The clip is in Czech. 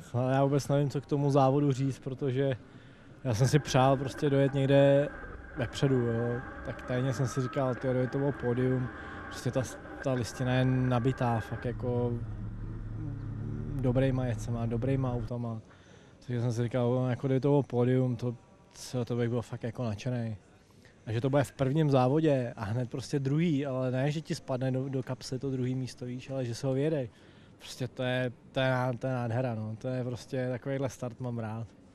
Ale já vůbec nevím, co k tomu závodu říct, protože já jsem si přál prostě dojet někde vepředu, jo. Tak tajně jsem si říkal, tyjo, to bylo pódium, prostě ta listina je nabitá, fakt jako dobrýma jezdcema, dobrýma autama. Takže jsem si říkal, jako kdyby to bylo pódium, to bych byl fakt jako nadšenej. A že to bude v prvním závodě a hned prostě druhý, ale ne, že ti spadne do kapsy to druhý místo, víš, ale že se ho vyjede. Prostě to je nádhera, no. To je prostě takovýhle start mám rád.